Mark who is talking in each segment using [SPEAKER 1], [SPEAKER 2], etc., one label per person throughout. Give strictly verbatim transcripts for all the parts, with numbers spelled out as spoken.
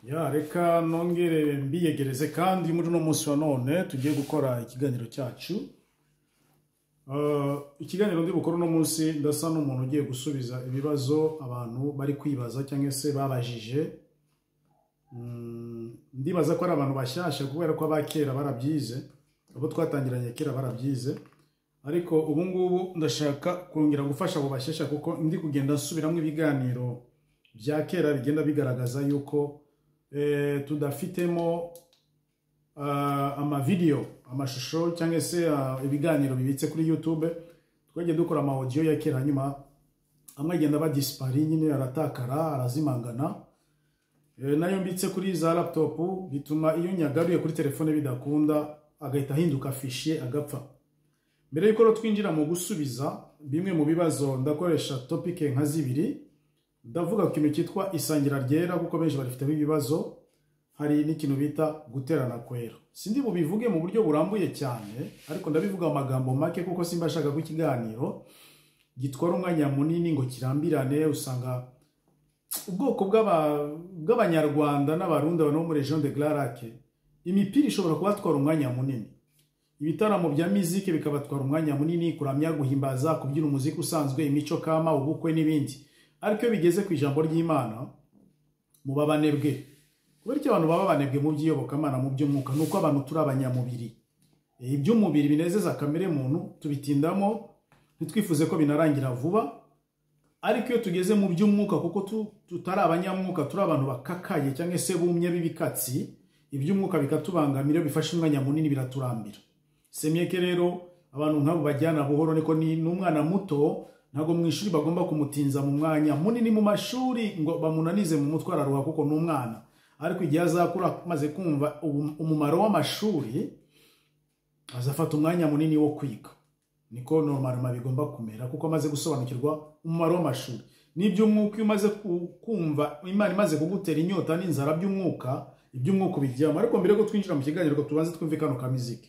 [SPEAKER 1] Ya reka nongere mbiyegereze kandi muri no munsi wa none tugiye gukora ikiganiro cyacu. Uh, ikiganiro ndi bukora no munsi ndasa n'umuntu ugiye gusubiza ibibazo abantu bari kwibaza cyangwa se babajije. Mm, ndibaza ko ari abantu bashyashya kubera ko abakera barabyize, abo twatangiranye kera barabyize. Ariko ubu ngubu ndashaka kongera gufasha abo bashyashya kuko ndi kugenda nsubiramo ibiganiro bya kera bigenda bigaragaza yuko eh, tudafitemo uh, ama video amashusho cyangwa se uh, ibiganiro bibitse kuri YouTube. Twagiye dukora ama audio ya kera hanyuma amwe agenda ba dispari nyine aratakara arazimangana. E, nayo mbitse kuri za laptop bituma iyo nyagaruye kuri telefone bidakunda agahita hinduka fichier agapfa. Mbere yuko twinjira mu gusubiza bimwe mu bibazo ndakoresha topic nka zibiri. Ndavuga ku kintu cyitwa isangira ryera kuko benshi barifite ibibazo. Hari n'ikintu bita guterana kwera. Sindi bubivuge mu buryo burambuye cyane, ariko ndabivuga amagambo make kuko simba shaka ku kiganiro gitwara umwanya munini ngo kirambirane. Usanga ubwoko bw'abanyarwanda n'abarundi bano muri region de Glarac imipira ishobora kubatwara umwanya munini, ibitaramo bya muziki bikabatwara umwanya munini, kuramya, guhimbaza, kubyina umuziki usanzwe, imico kama, ubukwe n'ibindi. Ariko bigeze ku ijambo ry'Imana mu babanebwe. Kubera iki abantu baba banebwe mu by'iyobokamana mu by'umwuka? Nuko abantu turi abanyamubiri. Iby'umubiri binezeza kamere muntu tubitindamo ntitwifuze ko binarangira vuba. Ariko iyo tugeze mu by'umwuka kuko tutari abanyamwuka, turi abantu bakakaye cyangwa se bumye bibikatsi, iby'umwuka bikatubangamira, bifashe umwanya munini biraturambira. Semyeke rero abantu nk'abo bajyana buhoro, niko ni n'umwana muto ntago mu ishuri bagomba kumutinza mu mwanya munini mu mashuri ngo bamunanize mu mutwe araruha kuko n'umwana. Ariko igihe azakura maze kumva umumaro w'amashuri azafata umwanya munini wo kwiga. Niko normalement bigomba kumera kuko amaze gusobanukirwa umumaro w'amashuri. N'iby'umwuka iyo umaze kumva Imana imaze kugutera inyota n'inzara by'umwuka, iby'umwuka bijyamo. Ariko mbere ko twinjira mu kiganiro ko tubanze twumve kano ka muziki.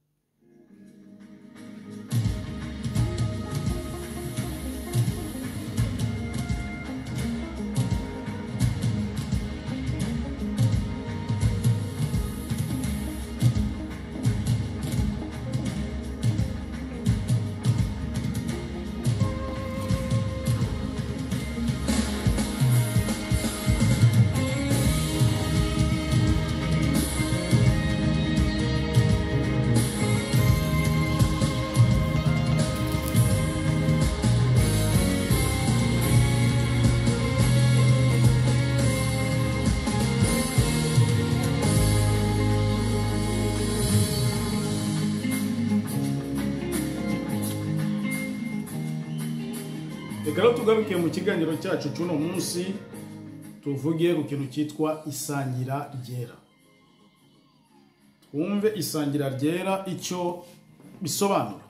[SPEAKER 1] Reka tugaruke mu kiganiro cyacu cy'uno munsi tuvugiye ku kintu cyitwa isangira ryera. Twumve isangira ryera icyo bisobanura.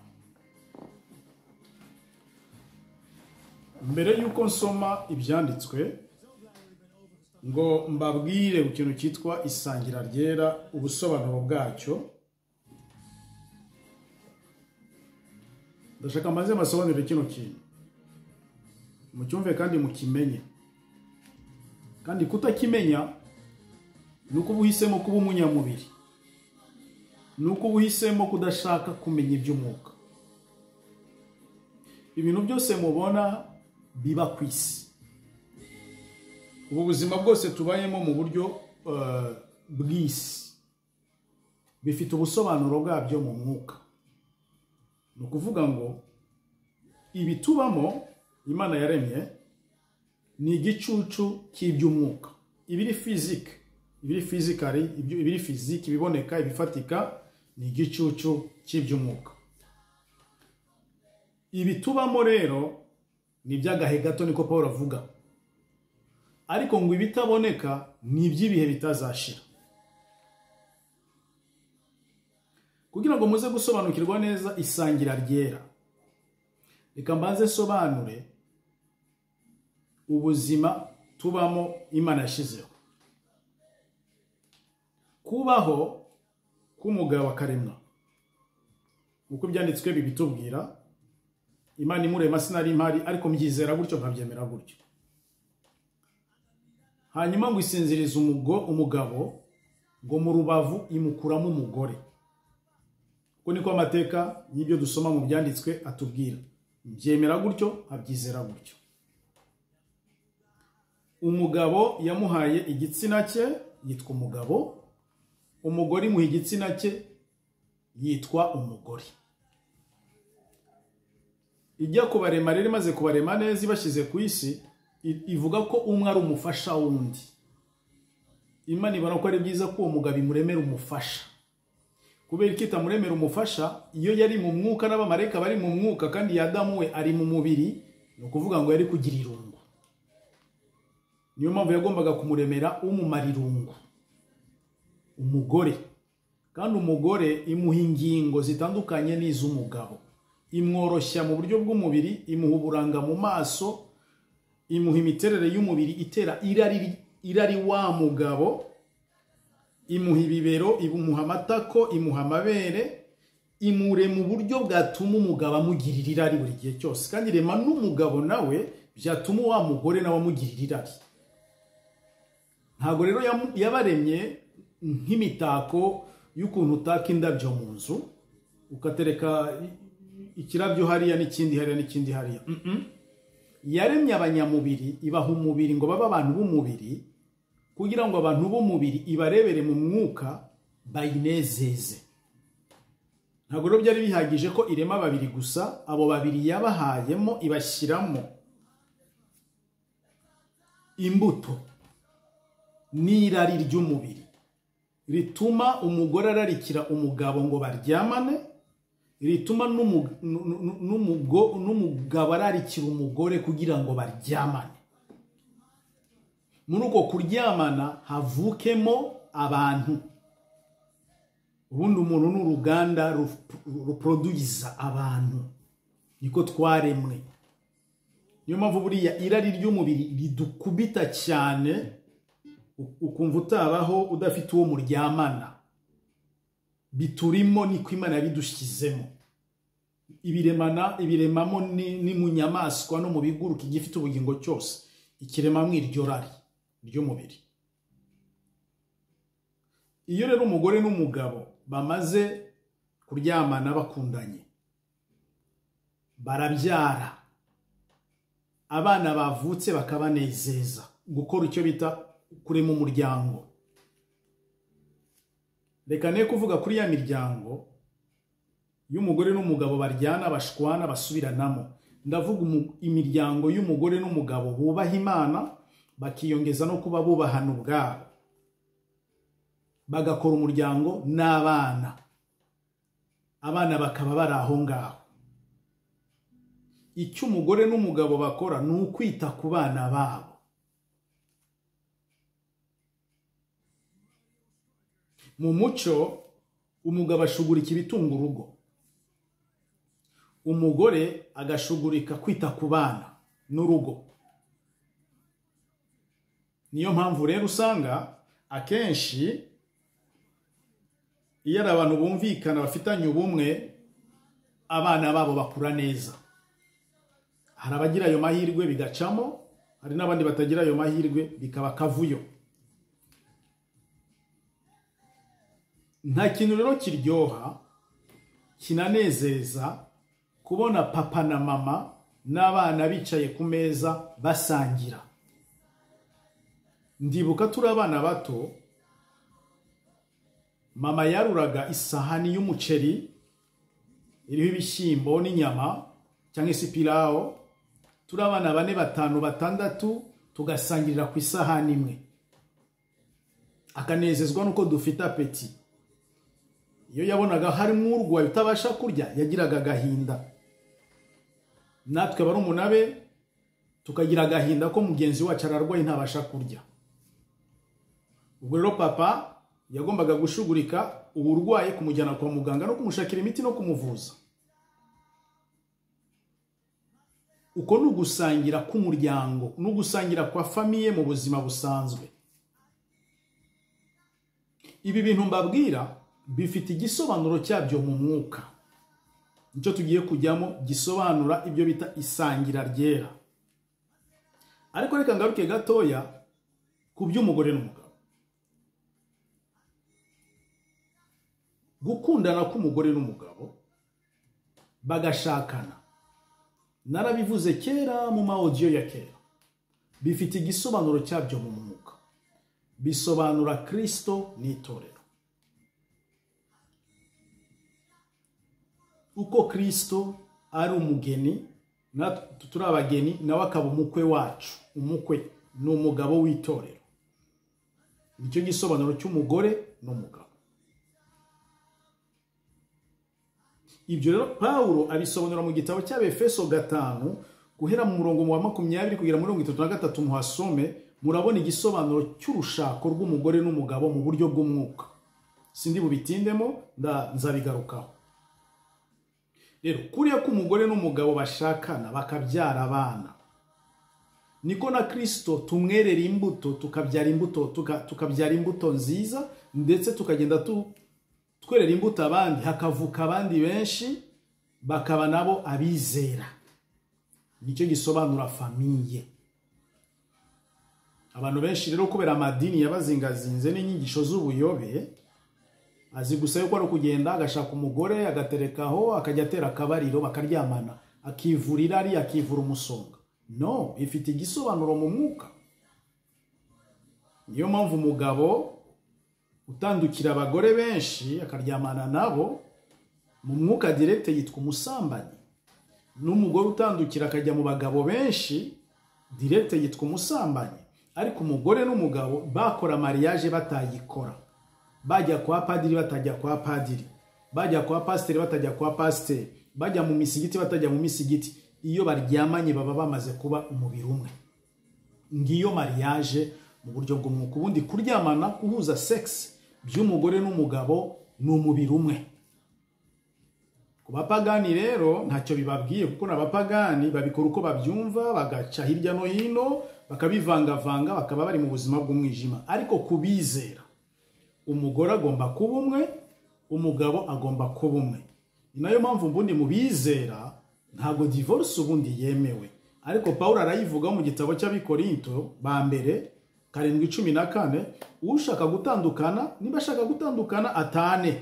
[SPEAKER 1] Mbere yuko nsoma ibyanditswe ngo mbabwire ku kintu cyitwa isangira ryera ubusobanuro bwacyo, ndashaka maze masobanurire kino kintu mucyumve kandi mukimenye. Kandi kutakimenya nuko ubuhisemo kuba umunyamubiri, nuko ubuhisemo kudashaka kumenya iby'umwuka. Ibintu byose mubona biba ku isi, ubu buzima bwose tubayemo mu buryo uh, bw'isi bifite ubusobanuro bwabyo mu mwuka. Ni ukuvuga ngo ibi tubamo Imana yaremye ni igicucu cy'iby'umwuka. Ibiri physique, ibiri physically, ibiri physique biboneka ibifatika ni igicucu cy'iby'umwuka. Ibi tubamo rero ni iby'agahe gato niko Paul avuga. Ariko ngo ibitaboneka ni iby'ibihe bitazashira. Kugira ngo muze gusobanukirwa neza isangira ryera, reka mbanze sobanure ubuzima tubamo Imana yashizeho. Kubaho k'umugabo akaremwa uko byanditswe bibitubwira, Imana imurema sinari impari ariko mbyizera gutyo nkabyemera gutyo. hanyuma ngo isinziriza umugo umugabo ngo mu rubavu imukuramo umugore. Uko niko amateka y'ibyo dusoma mu byanditswe atubwira. Byemera gutyo, abyizera gutyo. Umugabo yamuhaye igitsina cye yitwa umugabo, umugore imuha igitsina cye yitwa umugore. Ijya kubarema rero imaze kubarema neza ibashyize ku isi, ivuga ko umwe ari umufasha wundi. Imana ibona ko ari byiza ko uwo mugabo imuremera umufasha. Kubera ko itamuremera umufasha, iyo yari mu mwuka n'abamarayika bari mu mwuka kandi Adamu we ari mu mubiri, ni ukuvuga ngo yari kugira irungu. Niyo mpamvu yagombaga kumuremera umumara irungu, umugore. Kandi umugore imuha ingingo zitandukanye n'iz'umugabo. Imworoshya mu buryo bw'umubiri, imuha uburanga mu maso, imuha imiterere y'umubiri itera irari irari wa mugabo, imuha ibibero, imuha amatako, imuha amabere, imure mu buryo bwatuma umugabo amugirira irari buri gihe cyose. Kandi rema n'umugabo nawe byatuma wa mugore nawe amugirira irari. Ntabwo rero yabaremye nk'imitako y'ukuntu utaka indabyo mu nzu, ukatereka ikirabyo hariya n'ikindi hariya n'ikindi hariya. Mm -mm. Yaremye abanyamubiri, ibaha umubiri ngo baba abantu b'umubiri, kugira ngo abantu b'umubiri ibarebere mu mwuka bayinezeze. Ntabwo rero byari bihagije ko irema babiri gusa, abo babiri yabahayemo ibashyiramo imbuto n'irari ry'umubiri rituma umugore ararikira umugabo ngo baryamane, rituma n'umugabo ararikira umugore kugira ngo baryamane. Muri uko kuryamana havukemo abantu. Ubundi umuntu n'uruganda ruproduiza abantu. Niko twaremwe. Niyo mpamvu buriya irari ry'umubiri ridukubita cyane, ukumva utabaho udafite uwo muryamana. Biturimo niko Imana yabidushyizemo. Ibiremana ibiremamo ni mu nyamaswa no mu biguruka igifite ubugingo cyose, ikiremamwe iryo rari ry'umubiri. Iyo rero umugore n'umugabo bamaze kuryamana bakundanye, barabyara, abana bavutse bakabanezeza, gukora icyo bita kurema umuryango. Reka ne kuvuga kuri ya miryango y'umugore n'umugabo baryana, bashwana, basubiranamo. Ndavuga imiryango y'umugore n'umugabo bubaha Imana, bakiyongeza no kuba bubahana ubwabo, bagakora umuryango n'abana, abana bakaba bari aho ngaho. Icyo umugore n'umugabo bakora ni ukwita ku bana babo. Mu muco umugabo ashugurika ibitunga urugo, umugore agashugurika kwita ku bana n'urugo. Niyo mpamvu rero usanga akenshi iyo ari abantu bumvikana bafitanye ubumwe, abana babo bakura neza. Hari abagira ayo mahirwe bigacamo, hari n'abandi batagira ayo mahirwe bikaba kavuyo. Nta kintu rero kiryoha kinanezeza kubona papa na mama n'abana bicaye ku meza basangira. Ndibuka turi abana bato, mama yaruraga isahani y'umuceri iriho ibishyimbo n'inyama cyangwa se pilawo, turi abana bane batanu batandatu tugasangirira ku isahani imwe. Akanezezwa nuko dufite apeti. Iyo yabonaga harimo urwaye utabasha kurya, yagiraga agahinda. Natwe barumuna be tukagira agahinda ko mugenzi wacu ararwaye ntabasha kurya. Ubwo rero papa yagombaga gushugurika uburwaye, kumujyana kwa muganga no kumushakira imiti no kumuvuza. Uko nugusangira k'umuryango, nugusangira kwa famiye mu buzima busanzwe. Ibi bintu mbabwira bifite igisobanuro cyabyo mu mwuka. Nicyo tugiye kujyamo gisobanura ibyo bita isangira ryera. Ariko reka ngaruke gatoya ku by'umugore n'umugabo. Gukundana k'umugore n'umugabo bagashakana, narabivuze kera mu maaudio ya kera, bifite igisobanuro cyabyo mu mwuka. Bisobanura Kristo n'itorero. Uko Kristo ari umugeni, turi abageni, nawe akaba umukwe wacu. Umukwe ni umugabo w'itorero. Nicyo gisobanuro cy'umugore n'umugabo. Ibyo rero Paulo abisobanura mu gitabo cy'Abefeso gatanu guhera mu murongo wa makumyabiri kugera mu mirongo itatu na gatatu. Muhasome murabona igisobanuro cy'urushako rw'umugore n'umugabo mu buryo bw'umwuka. Sindi bubitindemo, nzabigarukaho. Rero kuriya ko umugore n'umugabo bashakana bakabyara abana, niko na Kristo tumwerera imbuto, tukabyara imbuto, tukabyara imbuto nziza, ndetse tukagenda tu twerera imbuto abandi, hakavuka abandi benshi bakaba nabo abizera. Nicyo gisobanura famiye. Abantu benshi rero kubera amadini yabazingazinze n'inyigisho z'ubuyobe, azi gusa yuko ari kugenda agashaka umugore agaterekaho akajya atera akabariro bakaryamana, akivurira ari akivura umusonga. No, ifite igisobanuro mu mwuka. Niyo mpamvu umugabo utandukira abagore benshi akaryamana nabo mu mwuka direct yitwa umusambanyi. N'umugore utandukira akajya mu bagabo benshi direct yitwa umusambanyi. Ariko umugore n'umugabo bakora mariage batayikora, bajya kwa padiri batajya kwa padiri, bajya kwa pasiteri batajya kwa pasiteri, bajya mu misigiti batajya mu misigiti, iyo baryamanye baba bamaze kuba umubiri umwe. Ngiyo mariage mu buryo bw'umwuka. Ubundi kuryamana, kuhuza sex by'umugore n'umugabo ni umubiri umwe. Ku bapagani rero ntacyo bibabwiye, kuko n'abapagani babikora uko babyumva, bagaca hirya no hino, bakabivangavanga, bakaba bari mu buzima bw'umwijima. Ariko kubizera, umugore agomba kuba umwe, umugabo agomba kuba umwe. Ni nayo mpamvu mbundi mu bizera ntabwo divorce ubundi yemewe. Ariko Paulo arayivuga mu gitabo cy'Abikorinto ba mbere karindwi cumi na kane, ushaka gutandukana, niba ashaka gutandukana atane.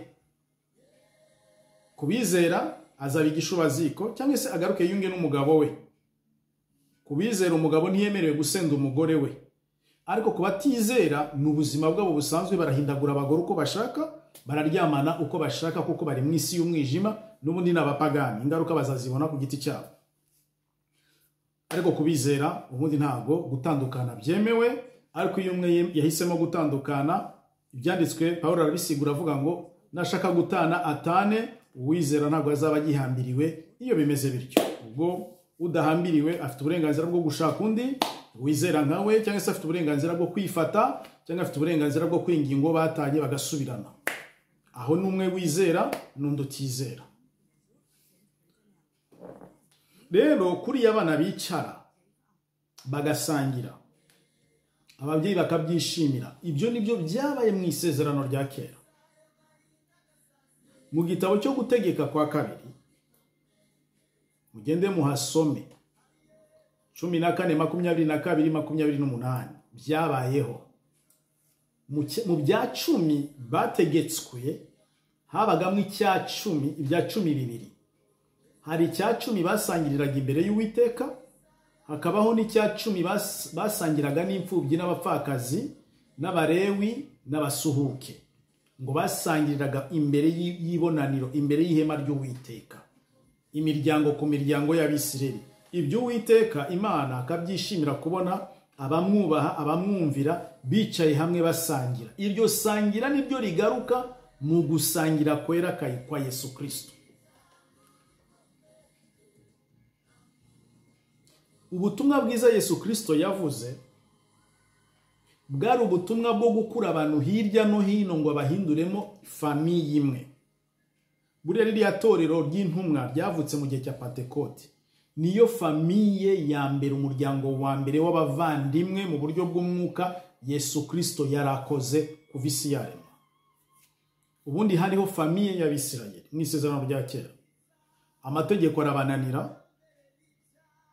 [SPEAKER 1] Kubizera azaba igishubaziko cyangwa se agaruke yunge n'umugabo we. Kubizera umugabo ntiyemerewe gusenda umugore we. Ariko kubatizera ni ubuzima bwabo busanzwe, barahindagura abagore uko bashaka, bararyamana uko bashaka, kuko bari mu isi y'umwijima, n'ubundi n'abapagani. Ingaruka bazazibona ku giti cyabo. Ariko kubizera ubundi ntabwo gutandukana byemewe. Ariko iyo umwe yahisemo gutandukana, ibyanditswe Paulo arabisigura avuga ngo nashaka gutana atane, uwizera ntabwo azaba agihambiriwe. Iyo bimeze bityo, ubwo udahambiriwe afite uburenganzira bwo gushaka undi wizera nkawe, cyangwa se afite uburenganzira bwo kwifata, cyangwa afite uburenganzira bwo kwingingo batanye bagasubirana. Aho n'umwe wizera n'undi utizera. Rero kuri abana bicara bagasangira, ababyeyi bakabyishimira, ibyo nibyo byabaye mu isezerano rya kera. Mu gitabo cyo gutegeka kwa kabiri, mugende muhasome cumi na kane makumyabiri na kabiri makumyabiri n'umunani, byabayeho. Mu bya cumi bategetswe habagamo icya cumi, ibya cumi bibiri. Hari icya cumi basangiriraga imbere y'Uwiteka, hakabaho n'icya cumi basangiraga n'imfubyi n'abapfakazi n'abarewi n'abasuhuke, ngo basangiriraga imbere y'ibonaniro, imbere y'ihema ry'Uwiteka, imiryango ku miryango y'Abisirayeli. Ibyo Uwiteka Imana akabyishimira kubona abamwubaha, abamwumvira bicaye hamwe basangira. Iryo sangira niryo rigaruka mu gusangira kwera kwa Yesu Kristo. Ubutumwa bwiza Yesu Kristo yavuze bwari ubutumwa bwo gukura abantu hirya no hino ngo abahinduremo famiye imwe. Buriya ririya torero ry'intumwa ryavutse mu gihe cya Pentekote, niyo famiye ya mbere, umuryango wa mbere w'abavandimwe mu buryo bw'umwuka Yesu Kristo yarakoze kuva isi yaremwa. Ubundi hariho famiye y'Abisirayeli mu isezerano rya kera. Amategeko arabananira,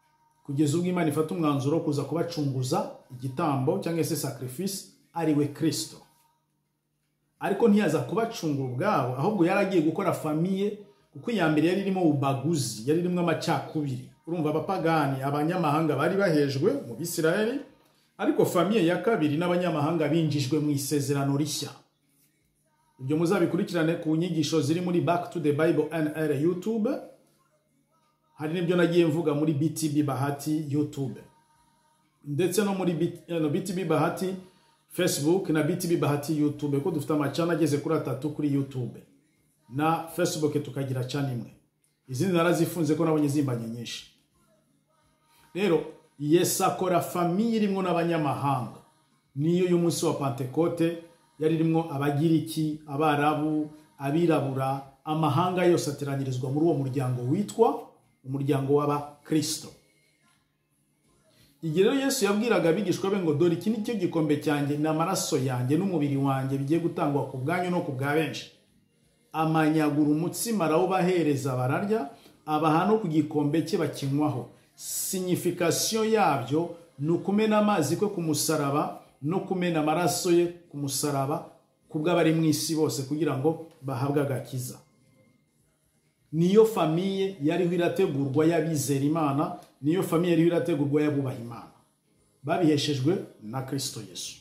[SPEAKER 1] kugeza ubwo Imana ifata umwanzuro wo kuza kubacunguza igitambo cyangwa se sacrifice ari we Kristo. Ariko ntiyaza kubacungura ubwabo, ahubwo yaragiye gukora famiye, kuko iya mbere yari irimo ubaguzi, yari irimo amacakubiri. Urumva abapagani, abanyamahanga bari bahejwe mu Bisirayeli, ariko famiye ya kabiri n'abanyamahanga binjijwe mu isezerano rishya. Ibyo muzabikurikirane ku nyigisho ziri muri Back to the Bible N R YouTube. Hari n'ibyo nagiye mvuga muri B T B Bahati YouTube. Ndetse no muri B T B Bahati Facebook na B T B Bahati YouTube, ko dufite amacana ageze kuri atatu kuri YouTube. Na Facebook tukagira channel imwe. Izindi narazifunze ko nabonye zimbanye nyinshi. Rero Yesu akora famiye irimo n'abanyamahanga. Niyo y'umunsi wa Pentecote yari irimo Abagiriki, Abarabu, Abirabura, amahanga yose ateranyirizwa muri uwo muryango witwa umuryango w'Abakristo. Igihe rero Yesu yabwiraga abigishwa be ngo dore iki ni cyo gikombe cyanjye n'amaraso yanjye n'umubiri wanjye bigiye gutangwa ku bwanyu no ku bwa benshi, amanyagura umutsima arawubahereza bararya, abaha no ku gikombe cye bakinywaho. Signification yabyo ni ukumena amazi kwe ku musaraba no kumena amaraso ye ku musaraba kubw'abari mu isi bose kugira ngo bahabwe agakiza. Niyo famiye yariho irategurwa y'abizera Imana, niyo famiye yariho irategurwa y'abubaha Imana, babiheshejwe na Kristo Yesu.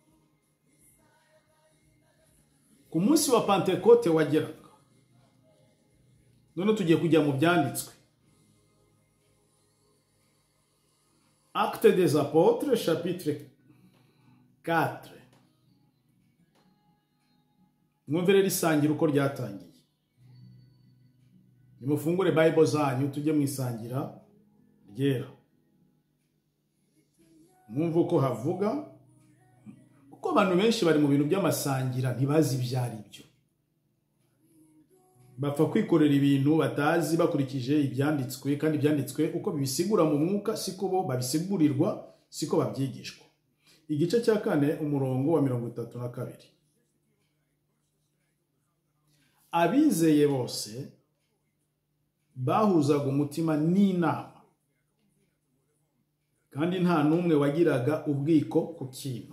[SPEAKER 1] Ku munsi wa Pentecote wageraga, none tugiye kujya mu byanditswe. Actes des Apôtres chapitre quatre. Mwumvire risangira uko ryatangiye. Nimufungure Bible zanyu tujye mwisangira ryera. Mwumva uko havuga, kuko abantu benshi bari mu bintu by'amasangira ntibazi ibyari byo. Bapfa kwikorera ibintu batazi bakurikije ibyanditswe, kandi ibyanditswe uko bibisigura mu mwuka siko bo babisigurirwa, siko babyigishwa. Igice cya kane umurongo wa mirongo itatu na kabiri. Abizeye bose bahuzaga umutima n'inama, kandi nta n'umwe wagiraga ubwiko ku kintu,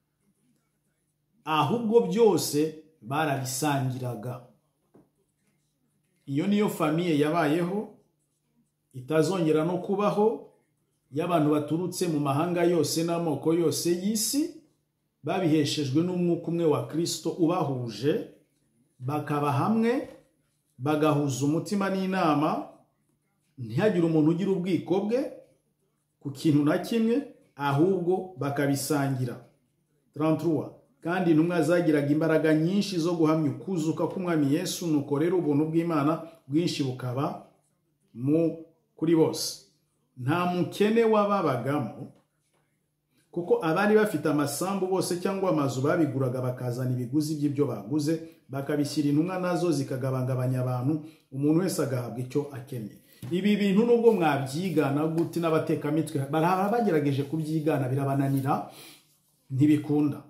[SPEAKER 1] ahubwo byose barabisangiraga. Iyo niyo famiye yabayeho, itazongera no kubaho, y'abantu baturutse mu mahanga yose n'amoko yose y'isi, babiheshejwe n'umwuka umwe wa Kristo ubahuje, bakaba hamwe, bagahuza umutima n'inama, ntihagire umuntu ugira ubwiko bwe ku kintu na kimwe, ahubwo bakabisangira. trente-trois. Kandi intumwa zagiraga imbaraga nyinshi zo guhamya ukuzuka k'umwami Yesu, nuko rero ubuntu bw'Imana bwinshi bukaba mu kuri bose. Nta mukene wababagamo, kuko abari bafite amasambu bose cyangwa amazu babiguraga bakazana ibiguzi by'ibyo baguze, bakabishyira intumwa nazo zikagabangabanya abantu, umuntu wese agahabwa icyo akeneye. Ibi bintu nubwo mwabyigana gute n'abatekamitwe baraba bagerageje kubyigana birabananira, ntibikunda.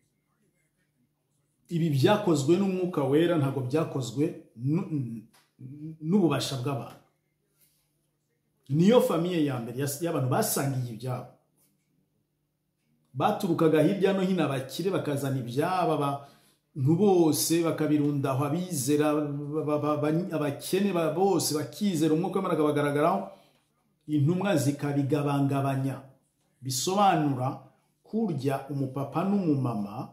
[SPEAKER 1] Ibi byakozwe n'umwuka wera, ntago byakozwe n'ububasha bw'abantu. Niyo famiye ya mbere y'abantu basangiye ibyabo, baturukaga hirya no hino abakire bakazana ibyabo, abantu bose bakabirunda aho, abizera abakene bose bakizera, umwuka w'Imana akabagaragaraho, intumwa zikabigabangabanya. Bisobanura kurya umupapa n'umumama,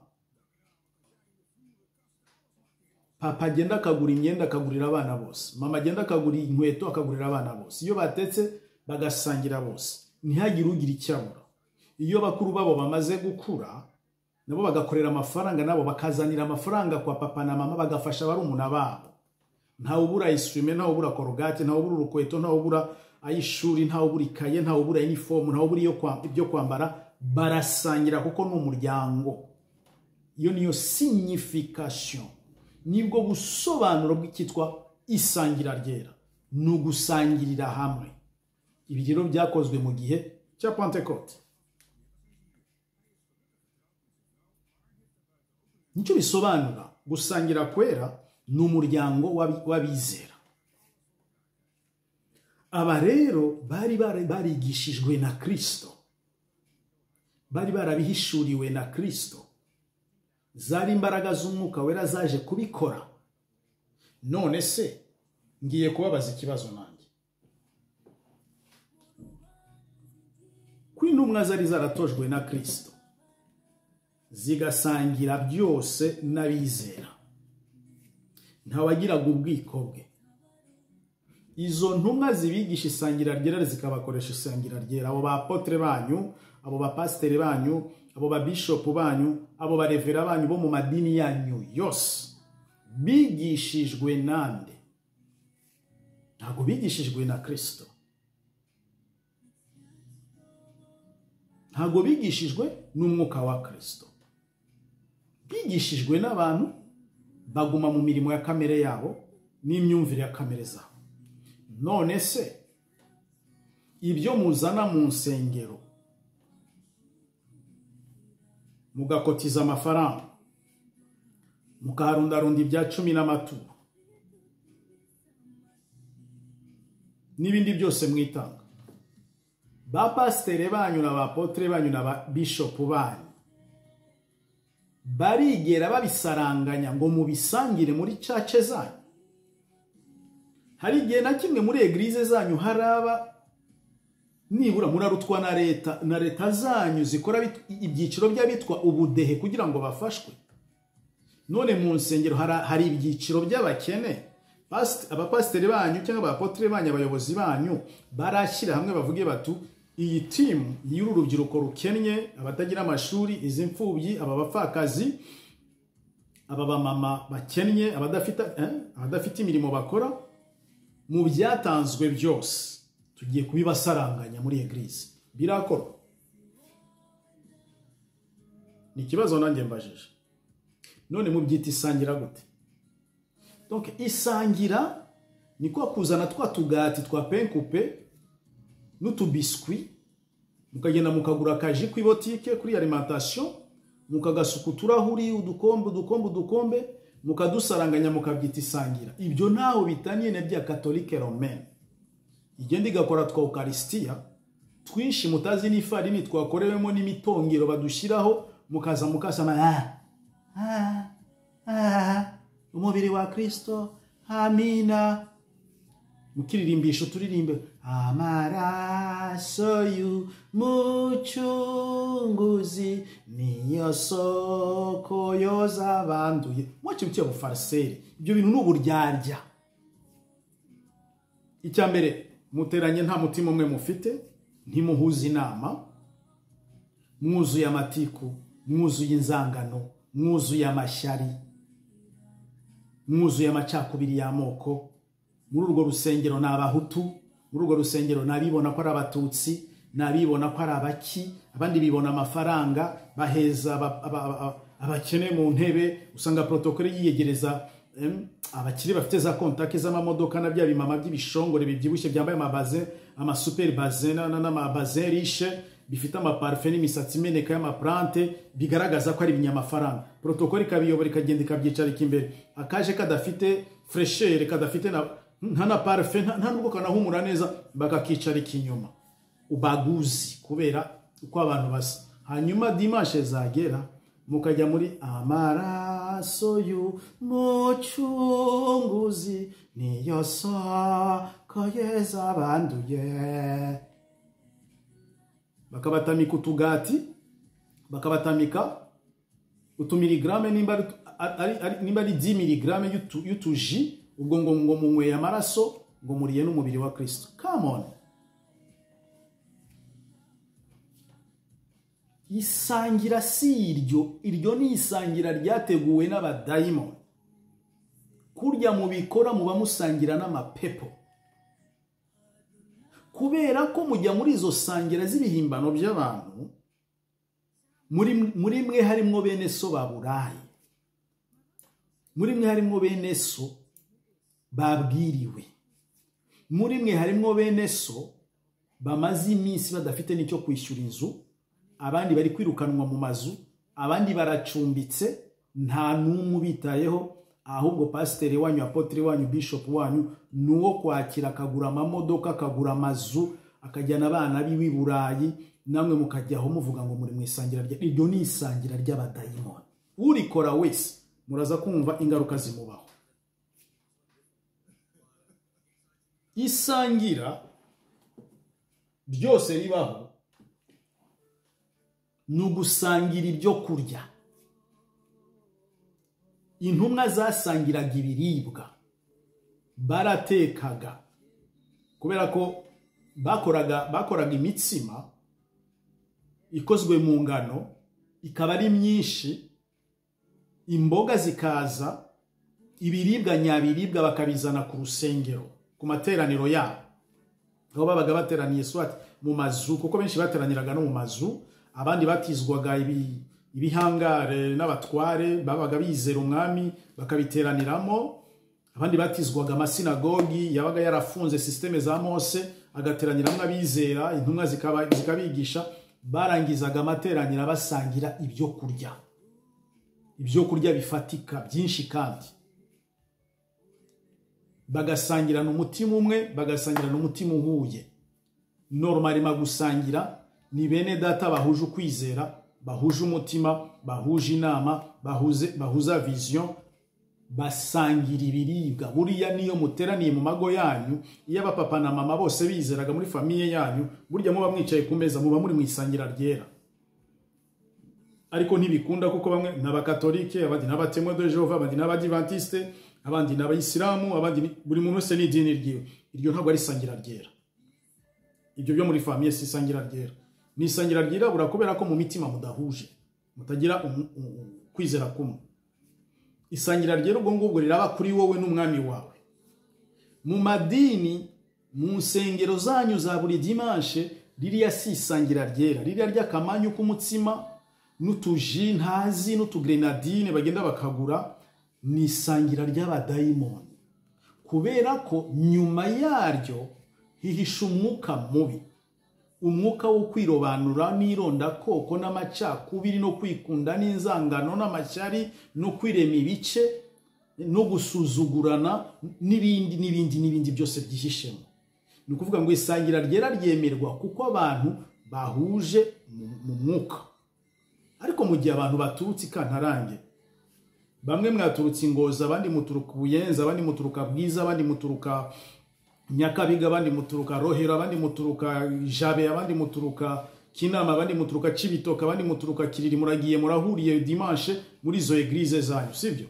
[SPEAKER 1] papa agenda akagura imyenda akagurira abana bose, mama agenda akagura inkweto akagurira abana bose, iyo batetse bagasangira bose, ntihagire ugira icyabura. Iyo bakuru babo bamaze gukura, nabo bagakorera amafaranga, nabo bakazanira amafaranga kwa papa na mama, bagafasha barumuna babo. Ntawe ubura isume, ntawe ubura korogate, ntawe ubura urukweto, ntawe ubura ayishuri, ntawe ubura ikaye, ntawe ubura uniform, ntawe ubura ibyo kwambara, barasangira kuko ni umuryango. Iyo niyo signification, nibwo busobanuro bw'ikitwa isangira ryera, ni ugusangirira hamwe. Ibi rero byakozwe mu gihe cya Pentecote. Nicyo bisobanura gusangira kwera, ni umuryango w'abizera. aba rero bari barigishijwe na Kristo, bari barabihishuriwe na Kristo, zari imbaraga z'umwuka wera zaje kubikora. None se ngiye kubabaza ikibazo nanjye, ko intumwa zari zaratojwe na Kristo zigasangira byose n'abizera, ntawagiraga ubwiko bwe, izo ntumwa zibigisha isangira ryera zikabakoresha isangira ryera, abo ba apotre banyu, abo ba pasiteri banyu, abo ba bishop banyu, abo ba revera banyu bo mu madini yanyu yose, bigishijwe nande? Ntabwo bigishijwe na Kristo, ntabwo bigishijwe n'umwuka wa Kristo, bigishijwe n'abantu baguma mu mirimo ya kamere yabo n'imyumvire ya kamere zabo. None se ibyo muzana mu nsengero mugakotiza amafaranga, mukaharundarunda ibya cumi n'amaturo n'ibindi byose mwitanga, ba pasiteri banyu na ba apotre banyu na ba bishop banyu barigera babisaranganya ngo mubisangire muri cace zanyu? Hari igihe na kimwe muri eglize zanyu haraba nibura murarutwa na leta na leta zanyu zikora ibyiciro by'abitwa ubudehe kugira ngo bafashwe? None mu nsengero hari ibyiciro by'abakene, abapasiteri banyu cyangwa abapotre banyu, abayobozi banyu barashyira hamwe bavuge batu iyi timu y'uru rubyiruko rukennye, abatagira amashuri, izi mfubyi, aba bapfakazi, aba bamama bakennye, abadafite eh, abadafite imirimo bakora, mu byatanzwe byose tugiye kubibasaranganya muri eglise. Birakora? Ni kibazo nanjye mbajije. None mubyita isangira gute? Donc isangira ni kwa kuzana twa tugati twa penkupe n'utubiswi, mukagenda mukagura kaji ku ibotike kuri alimentation, mukagasuka uturahuri, udukombe udukombe udukombe, mukadusaranganya mukabyita isangira. Ibyo ntaho bitaniye na bya Catholique Romaine. Igenda igakora twa Eucharistia twinshi mutazi n'ifarini twakorewemo n'imitongero badushyiraho, mukaza mukasama ah ah ah umubiri wa Kristo, amina, mukiririmbisho turirimbe amaraso y'umucunguzi niyo soko yoza abanduye. Mwache mutiye bufariseri, ibyo bintu n'uburyarya. Icya mbere muteranye nta mutima umwe mufite, ntimuhuza inama, mwuzuye amatiku, mwuzuye inzangano, mwuzuye amashyari, mwuzuye amacakubiri y'amoko. Muri urwo rusengero ni abahutu, muri urwo rusengero nabibona ko ari abatutsi, nabibona ko ari abaki, abandi bibona amafaranga, baheza abakene mu ntebe, usanga protokole yiyegereza abakiri bafite za kontake z'amamodoka na bya bimama by'ibishongore bibyibushye byambaye amabaze, ama super baze n'amabaze rishe, bifite amaparfe n'imisatsi imeneka y'amaplante, bigaragaza ko ari ibinyamafaranga. Protokole ikabiyobora ikagenda ikabyicarika imbere, akaje kadafite freshere, kadafite na nta na parfe, nta nubwo kanahumura neza, bakakicarika inyuma. Ubaguzi kubera uko abantu basa. Hanyuma dimanche zagera mukajya muri amaraso y'umucunguzi niyo soko yeza abanduye. Bakabatamika utugati, bakabatamika utumiligrame, nimba ari nimba ari dix miligrame y'utuji, ubwo ngo ngo munyweye amaraso, ngo muriye n'umubiri wa Kristo. Come on. Isangira si iryo, iryo ni isangira ryateguwe n'abadayimoni. Kurya mubikora muba musangira n'amapepo, kubera ko mujya muri izo sangira z'ibihimbano by'abantu, muri muri mwe harimo bene so baburayi, muri mwe harimo bene so babwiriwe, muri mwe harimo bene so bamaze iminsi badafite n'icyo kwishyura inzu, abandi bari kwirukanwa mu mazu, abandi baracumbitse nta n'umwe bitayeho, ahubwo pasiteri wanyu, apotre wanyu, bishop wanyu nuwo kwakira akagura amamodoka, akagura amazu, akajyana abana biwi Burayi, namwe mukajyaho muvuga ngo muri mwisangira rya. Iryo ni isangira ry'abadayimoni. Urikora wese muraza kumva ingaruka zimubaho. Isangira byose ribaho nugusangira ibyo kurya. Intumwa zasangiraga ibiribwa, baratekaga kubera ko bakoraga bakoraga imitsima ikozwe mu ngano, ikaba ari myinshi, imboga zikaza, ibiribwa nyabiribwa bakabizana ku rusengero, ku materaniro yabo. Aho babaga bateraniye swati mu mazu, kuko benshi bateraniraga no mu mazu, abandi batizwaga ibi ibihangare n'abatware, babaga bizera umwami bakabiteraniramo, abandi batizwaga amasinagogi yabaga yarafunze systeme za Mose, agateraniramo abizera, intumwa zikaba zikabigisha, barangizaga amateraniro basangira ibyo kurya, ibyo kurya bifatika byinshi, kandi bagasangirana umutima umwe, bagasangirana umutima uhuye. Normalement gusangira ni bene data bahuje ukwizera, bahuje umutima, bahuje inama, bahuze bahuza vision, basangira ibiribwa. Buriya niyo muteraniye mu mago yanyu, iyo abapapa na mama bose bizeraga muri famiye yanyu, burya muba mwicaye ku meza, muba muri mwisangira ryera. Ariko ntibikunda kuko bamwe n'abakatolike, abandi n'abatemwe de Jehova, abandi n'abadiventiste, abandi n'abayisilamu, abandi buri muntu wese ni idini ryiwe. Iryo ntabwo ari isangira ryera. Ibyo byo muri famiye si isangira ryera. Ni isangira ryirabura kubera ko mu mitima mudahuje, mutagira um, um, kwizera kumwe. Isangira ryera ubwo ngubwo riraba kuri wowe n'umwami wawe. Mu madini, mu nsengero zanyu za buri dimanche, ririya si isangira ryera. Ririya ry'akamanyu k'umutsima n'utuji ntazi n'utugrenadine bagenda bakagura, ni isangira ry'abadayimoni. Kubera ko nyuma yaryo hihisha umwuka mubi, umwuka wo kwirobanura n'ironda koko n'amacakubiri no kwikunda n'inzangano n'amashyari no kwirema ibice no gusuzugurana n'ibindi n'ibindi n'ibindi byose byihishemo. Ni ukuvuga ngo isangira ryera ryemerwa kuko abantu bahuje mu mwuka. Ariko mu gihe abantu baturutse Kantarange, bamwe mwaturutse Ngozi, abandi muturuka Buyenzi, abandi muturuka Bwiza, abandi muturuka Nyakabiga, abandi muturuka Rohero, abandi muturuka Jabe, abandi muturuka Kinama, abandi muturuka Cibitoke, abandi muturuka Kiriri, muragiye murahuriye dimanche muri zo eglise zanyu, sibyo?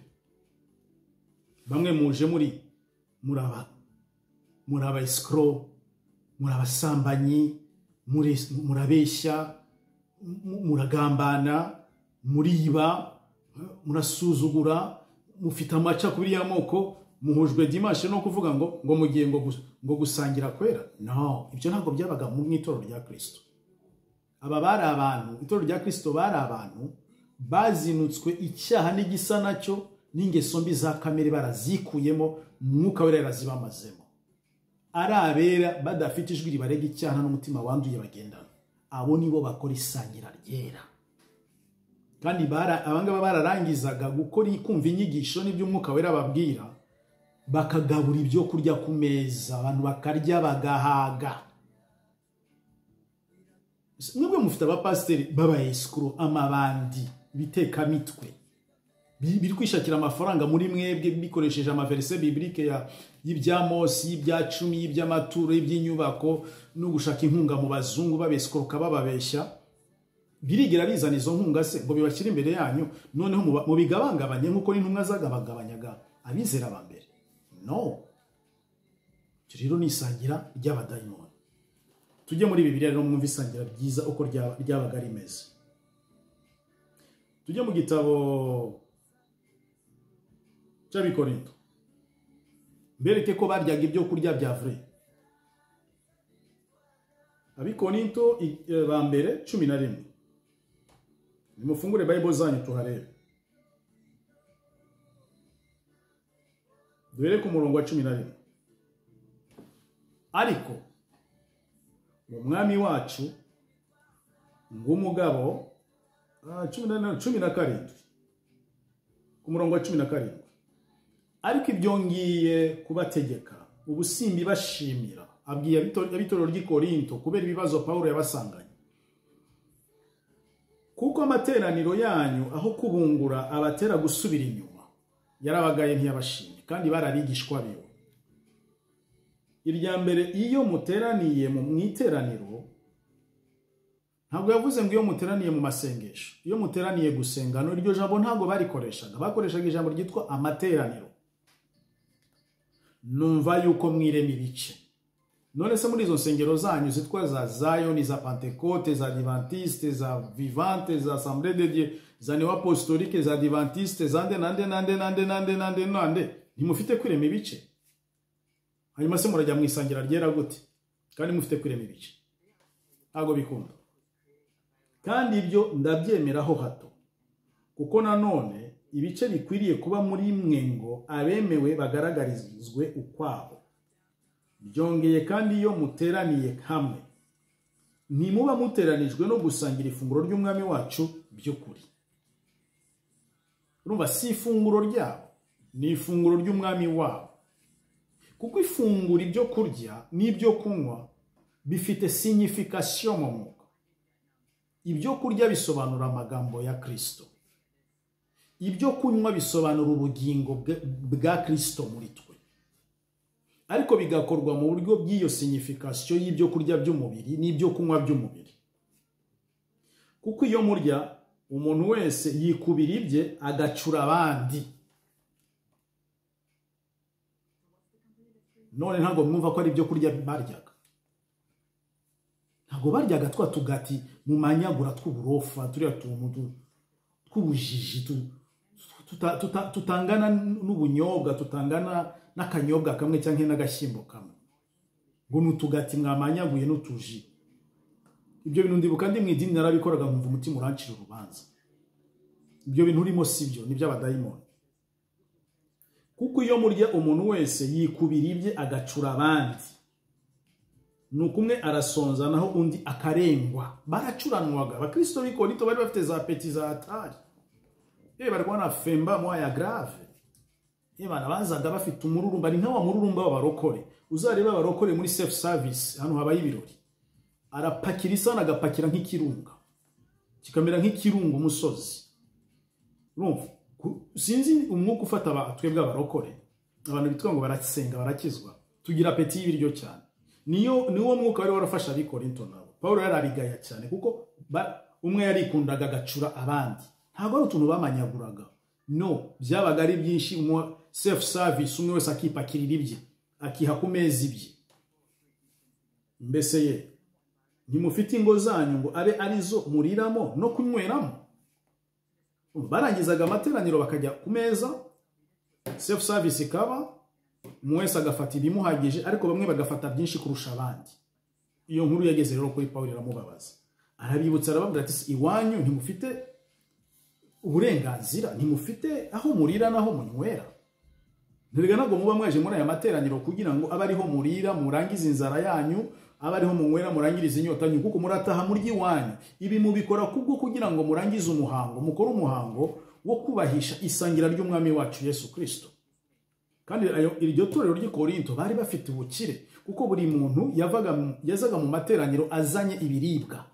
[SPEAKER 1] Bamwe muje muri muraba muraba escrow, murabasambanyi, murabeshya, muragambana, muriba, murasuzugura, mufite amacakubiri y'amoko, muhujwe dimanche no kuvuga ngo ngo mugiye ngo ngo gusangira kwera. No, ibyo ntabwo byabaga mu mwitoro rya Kristo. Aba bari abantu, itoro rya Kristo bari abantu bazinutswe icyaha n'igisa nacyo n'ingeso mbi za kamere, barazikuyemo, mwuka wera yarazibamazemo. Ari abera badafite ijwi ribarega icyaha n'umutima wanduye bagendana. Abo nibo bakora isangira ryera. Kandi bara abangaba bararangizaga gukora ikumva inyigisho n'ibyo umwuka wera babwira, bakagabura ibyo kurya ku meza, abantu bakarya bagahaga. Mwebwe mufite abapasiteri baba escrow, amabandi, biteka mitwe, biri kwishakira amafaranga muri mwebwe bikoresheje amaverse biblique ya y'ibya Mose, y'ibya cumi, y'iby'amaturo, y'iby'inyubako no gushaka inkunga mu bazungu, babescroka bababeshya. Birigira bizana izo nkunga se ngo bibashyira imbere yanyu, noneho mu bigabangabanye nk'uko n'intumwa zagabagabanyaga abizera ba mbere. No, rero ni isangira ry'abadayimoni. Tujye muri Bibiliya rero mwumva isangira ryiza uko ryabaga rimeze. Tujye mu gitabo cy'Abikorinto, bereke ko baryaga ibyo kurya bya vrai. Abikorinto ba mbere cumi na rimwe. Nimufungure Bible zanyu tuharebe. Duhere ku murongo wa cumi na rimwe. Ariko umwami wacu ng'umugabo, cumi na karindwi, ku murongo wa cumi na karindwi, ariko ibyo ngiye kubategeka ubu simbi bashimira, abwiye abitorero ry'i Korinto kubera ibibazo Pawulo yabasanganye. Kuko amateraniro yanyu aho kubungura abatera gusubira inyuma, yarabagaye ntiyabashimye kandi barabigishwa biwe. Irya mbere, iyo muteraniye mu mwiteraniro, ntabwo yavuze ngo iyo muteraniye mu masengesho, iyo muteraniye gusenga, no iryo jambo ntabwo barikoreshaga, bakoreshaga ijambo ryitwa amateraniro. Numva yuko mwirema ibice. None se muri izo nsengero zanyu zitwa za Zion, za Pentecote, za Adventiste, za Vivante, za Assemblée de Dieu, za Neo Apostolique, za Adventiste, zande nande nande nande nande nande nande, ntimufite kwirema ibice? Hanyuma se murajya mu isangira ryera gute kandi mufite kwirema ibice? Ntabwo bikunda. Kandi ibyo ndabyemeraho hato, kuko nanone ibice bikwiriye kuba muri mwe ngo abemewe bagaragarizwe ukwabo. Byongeye kandi iyo muteraniye hamwe, ntimuba muteranijwe no gusangira ifunguro ry'umwami wacu by'ukuri. Urumva, si ifunguro ryabo, ni ifunguro ry'umwami wabo. Kuko ifunguro ibyo kurya n'ibyo kunywa bifite signification mu mwuka. Ibyo kurya bisobanura amagambo ya Kristo, ibyo kunywa bisobanura ubugingo bwa Kristo muri twe, ariko bigakorwa mu buryo bw'iyo signification y'ibyo kurya by'umubiri n'ibyo kunywa by'umubiri. Kuko iyo murya, umuntu wese yikubira ibye agacura abandi. None ntabwo mwumva ko ari ibyo kurya baryaga? Ntabwo baryaga twa tugati mu manyagura tw'uburofa, turiya tuntu tw'ubujiji tutangana n'ubunyobwa, tutangana n'akanyobwa kamwe cyangwa n'agashyimbo kamwe, ngo n'utugati mwamanyaguye n'utuji. Ibyo bintu ndibuka ndi mu idini narabikoraga nkumva umutima urancira urubanza. Ibyo bintu urimo sibyo, ni by'abadayimoni. Kuko iyo murya, umuntu wese yikubira ibye agacura abandi. Nuko umwe arasonza naho undi akarengwa. Baracuranwaga. Abakristo b'i Korinto bari bafite za peti za hatari. Eh, barikuwa na femba moya grave. Eh, bana bazaga bafite umururumba, ni nkawa mururumba w'abarokore. Uzareba abarokore muri self service hano habaye ibirori. Arapakira isana agapakira nk'ikirunga. Kikamera nk'ikirunga umusozi. Urumva? Sinzi umwuka ufata abatwebwe abarokore. Abantu bitwa ngo barasenga barakizwa. Tugira peti y'ibiryo cyane. Niyo niwo mwuka wari warafasha ab'i Korinto nabo. Pawulo yarabigaya cyane kuko umwe yarikundaga agacura abandi. Ntabwo ari utuntu bamanyaguraga. No, byabaga ari byinshi, mu self service, umwe wese akipakirira ibye, akiha ku meza ibye. Mbese ye, ntimufite ingo zanyu ngo abe arizo muriramo no kunyweramo? Barangizaga amateraniro bakajya ku meza, self service ikaba, umwe wese agafata ibimuhagije, ariko bamwe bagafata byinshi kurusha abandi. Iyo nkuru yageze rero kuri Pawulo iramubabaza. Arabibutsa arababwira ati, iwanyu ntimufite uburenganzira, ntimufite aho murira naho munywera. Ntirega ntabwo muba mwaje muri aya materaniro kugira ngo abe ariho murira murangize inzara yanyu, abe ariho munywera murangirize inyota yanyu, kuko murataha murya iwanyu. Ibi mubikora kubwo kugira ngo murangize umuhango, mukore umuhango wo kubahisha isangira ry'umwami wacu Yesu Kristo. Kandi iryo torero ry'i Korinto bari bafite ubukire, kuko buri muntu yavaga yazaga mu materaniro azanye ibiribwa.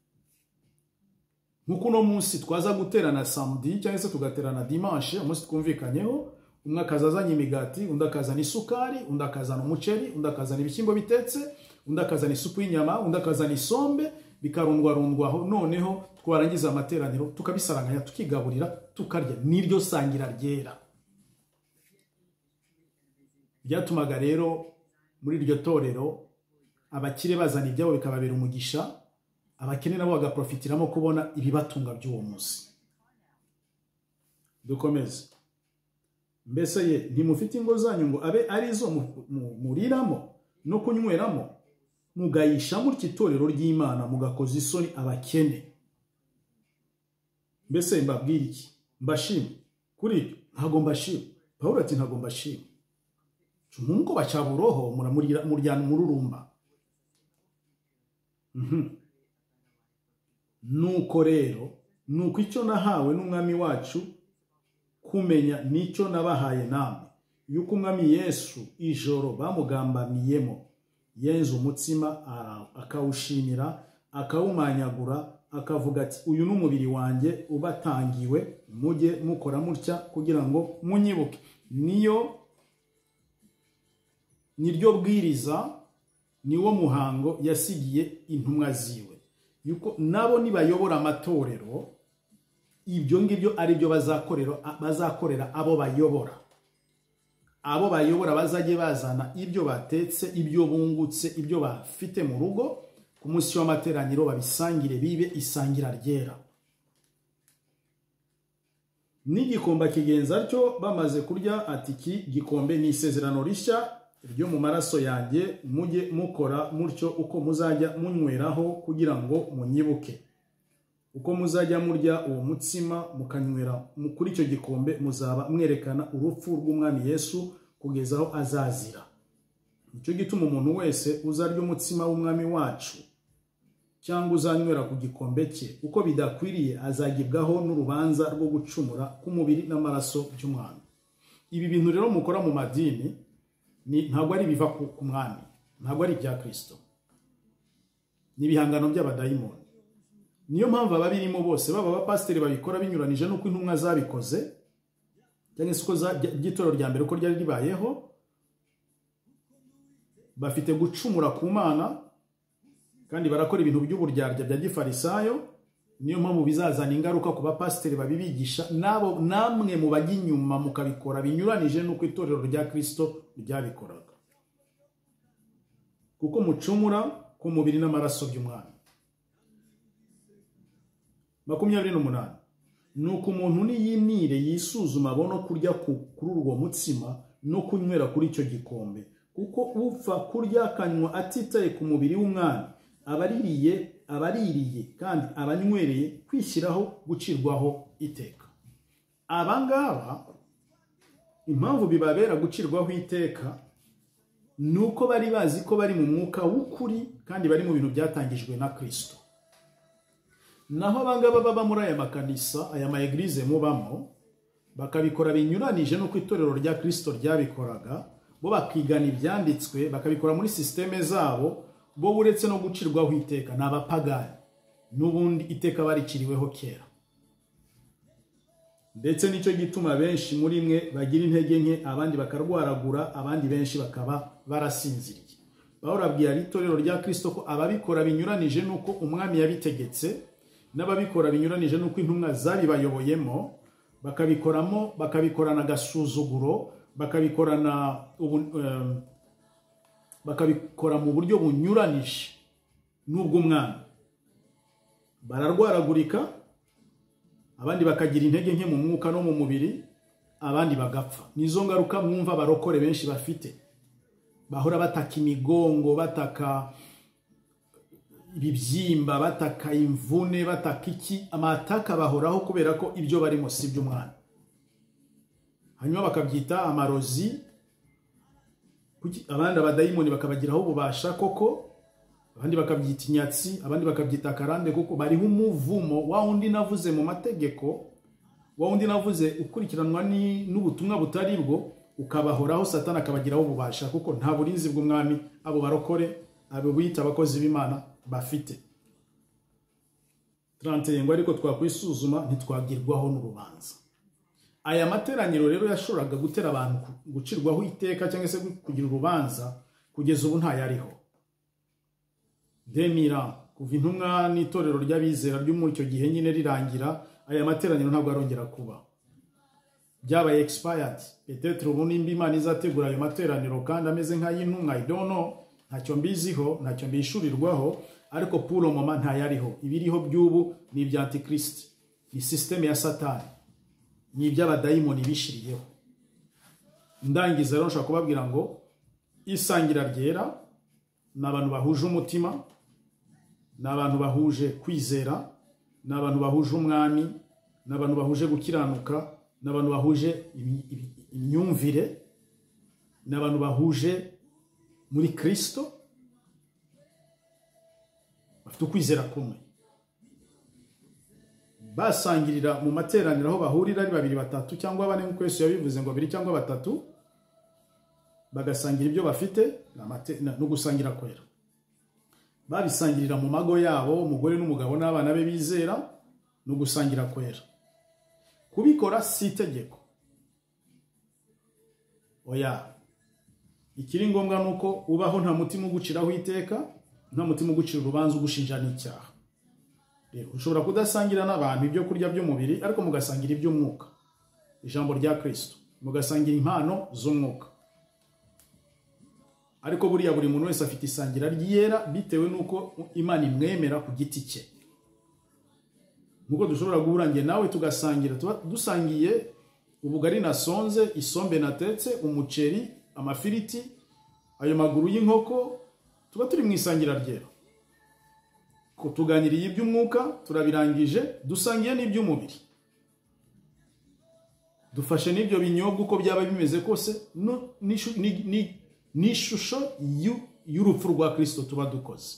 [SPEAKER 1] Nkuko no munsi twaza guterana samedi cyangwa se tugaterana dimanche, umunsi twumvikanyeho, umwe akazazanye imigati, undi akazana isukari, undi akazana umuceri, undi akazana ibishyimbo bitetse, undi akazana isupu y'inyama, undi akazana isombe, bikarundwa rundwaho. Noneho twarangiza amateraniro tukabisaranganya tukigaburira tukarya. Niryo sangira ryera. Byatumaga rero muri iryo torero abakire bazana ibyabo bikababera umugisha, abakene nabo bagaprofitiramo kubona ibibatunga by'uwo munsi. Dukomeze. Mbese ye, ntimufite ingo zanyu ngo abe arizo muriramo no kunyweramo, mugayisha mutya itorero ry'Imana, mugakoza isoni abakene. Mbese mbabwira iki? Mbashima kuri ibyo? Ntago mbashima. Pawulo ati ntago mbashima. Mungu bacaburoho muramurira muryana mururumba. Mhm. Nuko rero, nuko icyo nahawe n'umwami wacu kumenya nicyo nabahaye namwe, yuko umwami Yesu ijoro bamugambaniyemo yenze umutsima akawushimira akawumanyagura akavuga ati uyu n'umubiri wanjye ubatangiwe mujye mukora mutya kugira ngo munyibuke. Niyo niryo bwiriza niwo muhango yasigiye intumwa ziwe yuko nabo nibayobora amatorero ibyo ngibyo ari byo bazakorera bazakorera abo bayobora. Abo bayobora bazajye bazana ibyo batetse, ibyo bungutse, ibyo bafite mu rugo ku munsi w'amateraniro babisangire bibe isangira ryera. N'igikombe kigenza cyo bamaze kurya ati iki gikombe ni isezerano rishya ryo mu maraso yanjye mujye mukora mutyo uko muzajya munyweraho kugira ngo munyibuke. Uko muzajya murya uwo mutsima mukanywera kuri icyo gikombe muzaba mwerekana urupfu rw'umwami Yesu kugeza aho azazira. Nicyo gituma umuntu wese uzarya umutsima w'umwami wacu cyangwa uzanywera ku gikombe cye uko bidakwiriye azagibwaho n'urubanza rwo gucumura k'umubiri n'amaraso by'umwami. Ibi bintu rero mukora mu madini ni ntabwo ari biva ku mwami, ntabwo ari bya Kristo, ni ibihangano by'abadayimoni. Niyo mpamvu ababirimo bose baba abapasiteri babikora binyuranije n'uko intumwa zabikoze cyangwa se uko itorero rya mbere uko ryari ribayeho, bafite gucumura ku Mana kandi barakora ibintu by'uburyarya bya gifarisayo. Niyo mpamvu bizazana ingaruka ku bapasiteri babibigisha nabo namwe mu bajya inyuma mukabikora binyuranije n'uko itorero rya Kristo ryabikoraga, kuko mucumura ku mubiri n'amaraso by'umwami. makumyabiri n'umunani nuko umuntu niyimire yisuzuma abona kurya kuri urwo mutsima no kunywera kuri icyo gikombe, kuko upfa kurya akanywa atitaye ku mubiri w'umwami abaririye abaririye kandi abanywereye kwishyiraho gucirwaho iteka. Abangaba impamvu bibabera gucirwaho iteka nuko bari bazi ko bari mu mwuka w'ukuri kandi bari mu bintu byatangijwe na Kristo. Naho abangaba baba muri aya makanisa, aya ma eglise mubamo, bakabikora binyuranije n'uko itorero rya Kristo ryabikoraga, bo bakigana ibyanditswe bakabikora muri systeme zabo, bo uretse no gucirwaho iteka n'abapagani n'ubundi iteka bariciriweho kera. Ndetse nicyo gituma benshi muri mwe bagira intege nke, abandi bakarwaragura, abandi benshi bakaba barasinziriye. Pawulo abwira itorero rya Kristo ko ababikora binyuranije n'uko umwami yabitegetse n'ababikora binyuranije n'uko intumwa zabibayoboyemo bakabikoramo bakabikorana gasuzuguro, bakabikorana um, bakabikora mu buryo bunyuranije n'ubw'umwami, bararwaragurika, abandi bakagira intege nke mu mwuka no mu mubiri, abandi bagapfa. Nizo ngaruka mwumva abarokore benshi bafite, bahora bataka imigongo, bataka ibibyimba, bataka imvune, bataka iki, amataka bahoraho kubera ko ibyo barimo si by'umwana. Hanyuma bakabyita amarozi, abandi abadayimoni bakabagiraho ububasha koko, abandi bakabyita inyatsi, abandi bakabyita karande, kuko bariho umuvumo wa undi navuze mu mategeko, wa undi navuze ukurikiranwa n'ubutumwa butari bwo, ukabahoraho Satani akabagiraho ububasha, kuko nta burinzi bw'umwami abo barokore abo bita abakozi b'Imana bafite. trente ngo ariko twakwisuzuma ntitwagirwaho n'urubanza. Aya materaniro rero yashoraga gutera abantu gucirwaho iteka cyangwa se kugira urubanza, kugeza ubu ntayariho. Demira kuva intumwa n'itorero ry'abizera ryo muri icyo gihe nyine rirangira, aya materaniro ntabwo arongera kuba, byabaye expired. Peut-être ubu nimba Imana izategura ayo materaniro kandi ameze nk'ay'intumwa, I don't know, ntacyo mbiziho, ntacyo mbishurirwaho, ariko pour le moment ntayariho. Ibiriho by'ubu ni ibya Antichrist, ni systeme ya Satani, ni iby'abadayimoni bishiriyeho. Ndangiza rero nshaka kubabwira ngo isangira ryera ni abantu bahuje umutima, ni abantu bahuje kwizera, ni abantu bahuje umwami, ni abantu bahuje gukiranuka, ni abantu bahuje imyumvire, ni abantu bahuje muri Kristo, bafite ukwizera kumwe, basangirira mu materaniro aho bahurira ari babiri batatu cyangwa bane, nk'uko Yesu yabivuze ngo babiri cyangwa batatu, bagasangira ibyo bafite no gusangira kwera. Babisangirira mu mago yabo, umugore n'umugabo n'abana be bizera, no gusangira kwera. Kubikora si itegeko. Oya, ikiri ngombwa nuko ubaho nta mutima uguciraho iteka, nta mutima ugucira urubanza ugushinja n'icyaha. Rero ushobora kudasangira n'abantu ibyo kurya by'umubiri, ariko mugasangira iby'umwuka, ijambo rya Kristo, mugasangira impano z'umwuka. Ariko buriya buri muntu wese afite isangira ryera bitewe nuko Imana imwemera ku giti cye. Nuko dushobora guhura nge nawe tugasangira, dusangiye ubugari nasonze, isombe natetse, umuceri, amafiriti, ayo maguru y'inkoko, tuba turi mu isangira ryera. Ko tuganiriye iby'umwuka, turabirangije, dusangiye n'iby'umubiri. Dufashe n'ibyo binyobwa uko byaba bimeze kose, no ni ishusho y'urupfu rwa Kristo tuba dukoze.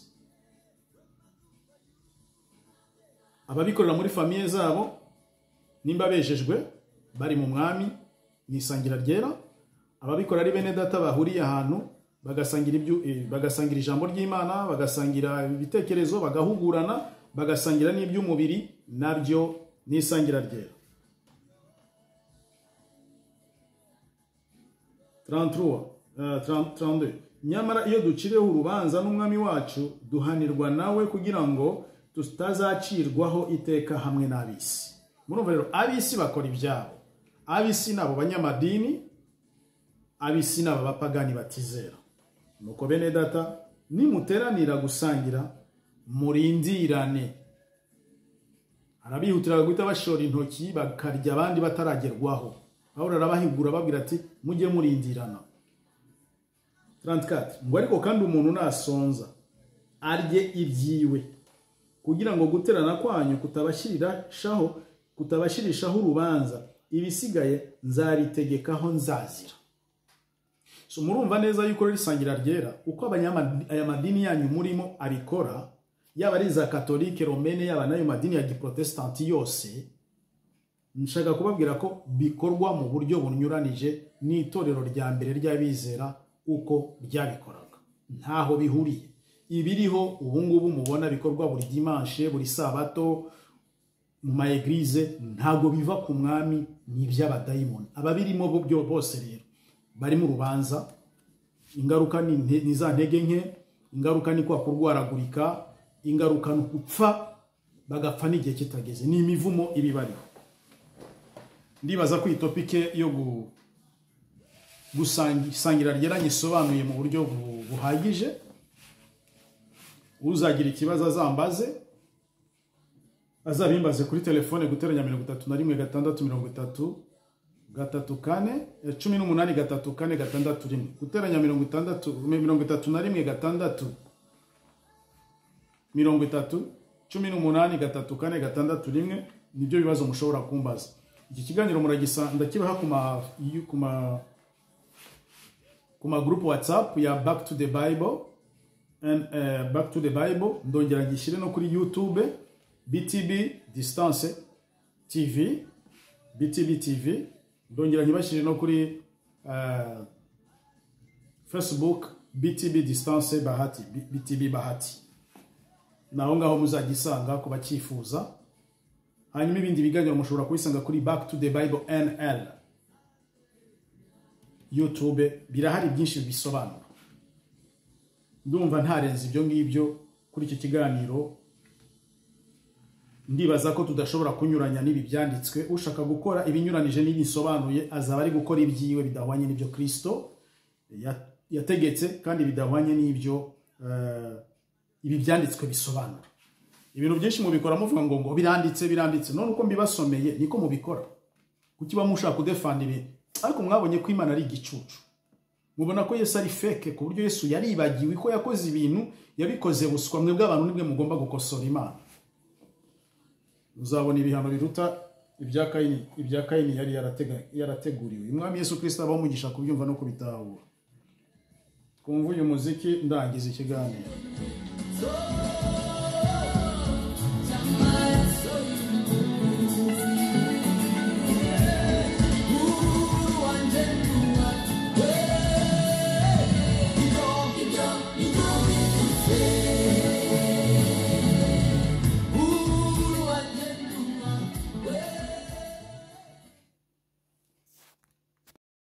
[SPEAKER 1] Ababikorera muri famiye zabo nimba bejejwe bari mu mwami nisangira ryera, ababikora ari bene data bahuriye ahantu bagasangira ibyo bagasangira ijambo ry'Imana, bagasangira ibitekerezo, bagahugurana, bagasangira n'iby'umubiri, nabyo nisangira ryera. trente-trois trente-deux Nyamara iyo ducireho urubanza n'umwami wacu duhanirwa nawe kugira ngo tutazacirwaho iteka hamwe n'abisi. Murumva rero abisi bakora ibyabo. Abisi nabo banyamadini, abisi nabo bapagani batizera. Nuko bene data nimuteranira gusangira murindirane. Arabihutira guhita bashora intoki bakarya abandi bataragerwaho. Pawulo arabahigura babwira ati mujye murindirana. trente-quatre Ngo ariko kandi umuntu nasonza arye ibyiwe kugira ngo guterana kwanyu kutabashirishaho kutabashirishaho urubanza, ibisigaye nzaritegekaho nzazira. So murumva neza yuko risangira ryera uko aya madini yanyu murimo abikora, yaba ari za Katolike, Romene, yaba nayo madini ya Giprotestanti yose. Nshaka kubabwira ko bikorwa mu buryo bunyuranije n'itorero rya mbere ry'abizera uko ryabikoraga. Ntaho bihuriye. Ibiriho ubu ngubu mubona bikorwa buri dimanche, buri sabato mu ma eglise, ntago biva ku mwami, ni iby'abadayimoni. Ababirimo byo bose rero bari mu rubanza. Ingaruka ni, ni za ntege nke, ingaruka ni kwa kurwaragurika, ingaruka ni gupfa, bagapfa n'igihe kitageze. Ni imivumo ibibariho. Ndibaza ko itopike yo gu gusangira ryera nyisobanuye mu buryo buhagije. Uzagira ikibazo azambaze, azabimbaze kuri telefone guteranya mirongo itatu na rimwe gatandatu mirongo itatu gatatu kane cumi n'umunani gatatu kane gatandatu rimwe, guteranya mirongo itandatu mirongo itatu na rimwe gatandatu mirongo itatu cumi n'umunani gatatu kane gatandatu rimwe. Nibyo bibazo mushobora kumbaza. Iki kiganiro muragisa ndakibaha kuma kuma kuma group WhatsApp ya Back to the Bible and uh, Back to the Bible. Ndongera gishyire no kuri YouTube B T B Distance T V, B T B T V. Ndongera nyibashire no kuri uh, Facebook B T B Distance Bahati, B T B Bahati. Naho ngaho muzagisanga kuba cyifuza. Hanyuma ibindi biganiro mushobora kubisanga kuri Back to the Bible N L YouTube. Birahari byinshi bisobanura. Ndumva ntarenze ibyo ngibyo kuri iki kiganiro. Ndibaza ko tudashobora kunyuranya n'ibi byanditswe. Ushaka gukora ibinyuranije n'ibisobanuye azaba ari gukora ibyiwe bidahwanye n'ibyo Kristo yategetse kandi bidahwanye n'ibyo uh, ibi byanditswe bisobanura. Ibintu byinshi mubikora muvuga ngo ngo biranditse biranditse, none uko mbibasomeye niko mubikora. Kuki bamushaka kudefanda ibi? Ariko mwabonye ko Imana ari igicucu. Mubona ko Yesu ari fake, ku buryo Yesu yaribagiwe ko yakoze ibintu yabikoze buswa. Mwe bw'abantu nibwe mugomba gukosora Imana. Uzabona ibihano biruta ibya Kayini, ibya Kayini yari yarateguriwe. Umwami Yesu Kristo abaho umugisha kubyumva no kubitahura. Kumva uyu muziki ndangiza ikiganiro.